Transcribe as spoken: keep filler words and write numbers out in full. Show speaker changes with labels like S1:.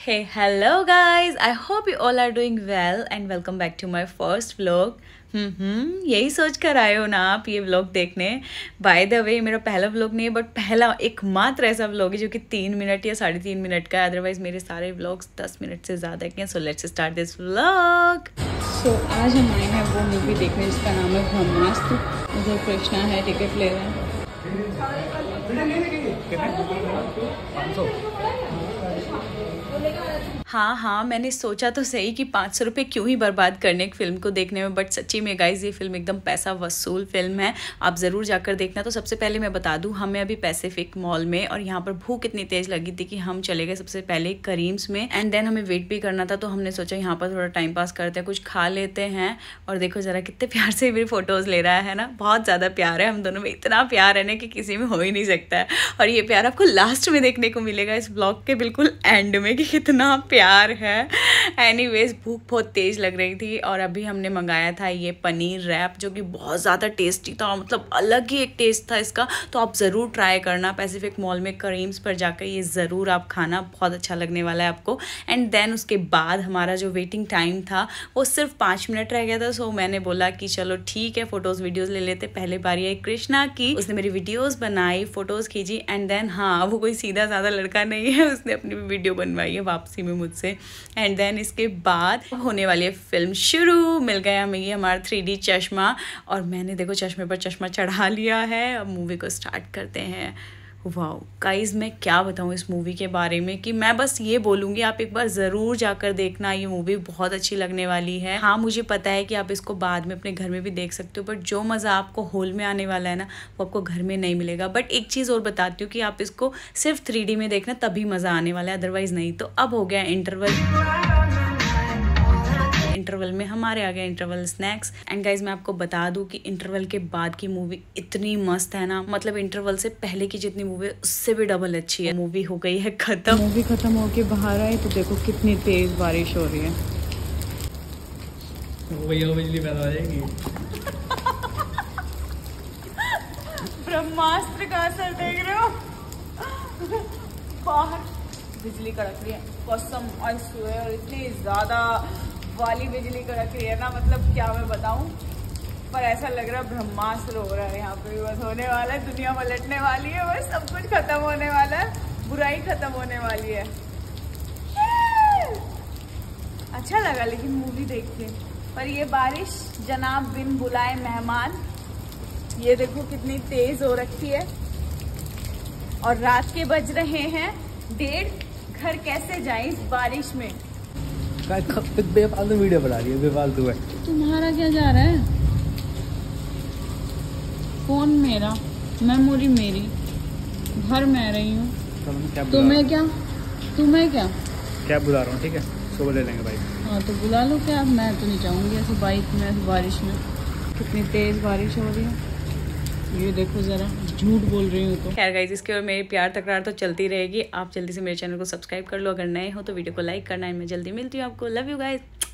S1: Hey, hello guys. I hope you all are doing well and welcome back to my first vlog. हम्म यही सोच कर आए हो ना आप ये व्लॉग देखने। बाय द वे मेरा पहला व्लॉग नहीं है बट पहला एकमात्र ऐसा व्लॉग है जो कि तीन मिनट या साढ़े तीन मिनट का है। अदरवाइज मेरे सारे व्लॉग्स दस मिनट से ज़्यादा के हैं। So let's start this vlog. So आज हम आए हैं वो मूवी देखने जिसका नाम है ब्रह्मास्त्र। उधर कृष्णा है, टिकट ले रहे हैं। हाँ हाँ मैंने सोचा तो सही कि पाँच सौ रुपये क्यों ही बर्बाद करने एक फ़िल्म को देखने में, बट सच्ची में गाइज ये फिल्म एकदम पैसा वसूल फिल्म है। आप ज़रूर जाकर देखना। तो सबसे पहले मैं बता दूँ, हमें अभी पैसिफिक मॉल में और यहाँ पर भूख इतनी तेज़ लगी थी कि हम चले गए सबसे पहले करीम्स में एंड देन हमें वेट भी करना था। तो हमने सोचा यहाँ पर थोड़ा टाइम पास करते हैं, कुछ खा लेते हैं। और देखो ज़रा कितने प्यार से मेरी फ़ोटोज़ ले रहा है ना, बहुत ज़्यादा प्यार है हम दोनों में। इतना प्यार है ना कि किसी में हो ही नहीं सकता है। और ये प्यार आपको लास्ट में देखने को मिलेगा इस ब्लॉग के बिल्कुल एंड में कि कितना प्यार है। एनीवेज भूख बहुत तेज़ लग रही थी और अभी हमने मंगाया था ये पनीर रैप जो कि बहुत ज़्यादा टेस्टी था, मतलब अलग ही एक टेस्ट था इसका। तो आप ज़रूर ट्राई करना पैसिफिक मॉल में करीम्स पर जाकर, ये ज़रूर आप खाना, बहुत अच्छा लगने वाला है आपको। एंड देन उसके बाद हमारा जो वेटिंग टाइम था वो सिर्फ पाँच मिनट रह गया था। सो मैंने बोला कि चलो ठीक है फ़ोटोज़ वीडियोज़ ले लेते। पहले बारी आई कृष्णा की, उसने मेरी वीडियोज़ बनाई, फ़ोटोज़ खींची एंड देन हाँ वो कोई सीधा साधा लड़का नहीं है, उसने अपनी वीडियो बनवाई है वापसी में मुझसे। एंड देन इसके बाद होने वाली है फिल्म शुरू। मिल गया हमें ये हमारा थ्री डी चश्मा और मैंने देखो चश्मे पर चश्मा चढ़ा लिया है। अब मूवी को स्टार्ट करते हैं। वाओ गाइस, मैं क्या बताऊँ इस मूवी के बारे में कि मैं बस ये बोलूँगी आप एक बार ज़रूर जाकर देखना। ये मूवी बहुत अच्छी लगने वाली है। हाँ मुझे पता है कि आप इसको बाद में अपने घर में भी देख सकते हो, बट जो मज़ा आपको हॉल में आने वाला है ना वो आपको घर में नहीं मिलेगा। बट एक चीज़ और बताती हूँ कि आप इसको सिर्फ थ्री डी में देखना तभी मज़ा आने वाला है, अदरवाइज़ नहीं। तो अब हो गया इंटरवल। इंटरवल में हमारे आ गए इंटरवल स्नैक्स। एंड गाइज मैं आपको बता दूं कि इंटरवल के बाद की मूवी इतनी मस्त है ना, मतलब इंटरवल से पहले की जितनी मूवी है उससे भी डबल अच्छी है। मूवी हो गई है खत्म। मूवी खत्म होके बाहर आए तो देखो कितनी तेज बारिश हो रही है। बिजली पैदा हो जाएगी। ब्रह्मास्त्र का असर देख रहे हो, बाहर बिजली कड़क रही है। कसम आई स्वेयर इतनी ज्यादा वाली बिजली कड़क रही है ना, मतलब क्या मैं बताऊं। पर ऐसा लग रहा है ब्रह्मास्त्र हो रहा है यहाँ पे, बस होने वाला है, दुनिया पलटने वाली है, बस सब कुछ खत्म होने वाला है, बुराई खत्म होने वाली है। अच्छा लगा लेकिन मूवी देख के। पर ये बारिश जनाब बिन बुलाए मेहमान, ये देखो कितनी तेज हो रखी है। और रात के बज रहे हैं डेढ़, घर कैसे जाए इस बारिश में। बेफालतू वीडियो बना रही है, बेफालतू है। तुम्हारा क्या जा रहा है? फोन मेरा, मेमोरी मेरी, घर मैं रही हूँ। तुम्हें क्या तुम्हें क्या क्या बुला रहा हूँ, ठीक है सुबह ले लेंगे बाइक। हाँ तो बुला लो क्या, मैं तो नहीं चाहूँगी ऐसे बाइक में ऐसे बारिश में। कितनी तेज बारिश हो रही है, ये देखो जरा, झूठ बोल रही हूँ तो। खैर गाइस इसके और मेरी प्यार तकरार तो चलती रहेगी। आप जल्दी से मेरे चैनल को सब्सक्राइब कर लो, अगर नए हो तो वीडियो को लाइक करना है। मैं जल्दी मिलती हूँ आपको। Love you guys.